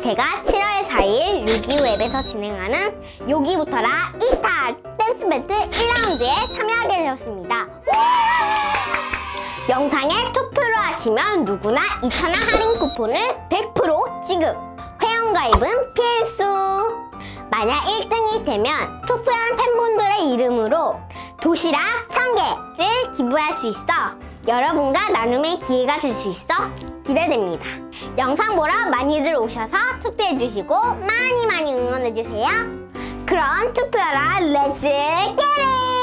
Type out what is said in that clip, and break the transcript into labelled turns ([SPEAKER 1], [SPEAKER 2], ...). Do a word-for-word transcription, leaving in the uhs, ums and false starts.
[SPEAKER 1] 제가 칠월 사일 요기요 앱에서 진행하는 요기부터라 이 탈 댄스 배틀 일 라운드에 참여하게 되었습니다. 영상에 투표를 하시면 누구나 이천 원 할인 쿠폰을 백 퍼센트 지급! 회원가입은 필수! 만약 일 등이 되면 투표한 팬분들의 이름으로 도시락 천 개를 기부할 수 있어 여러분과 나눔의 기회가 될 수 있어 기대됩니다. 영상 보러 많이들 오셔서 투표해주시고 많이 많이 응원해주세요. 그럼 투표하러 렛츠 겟잇!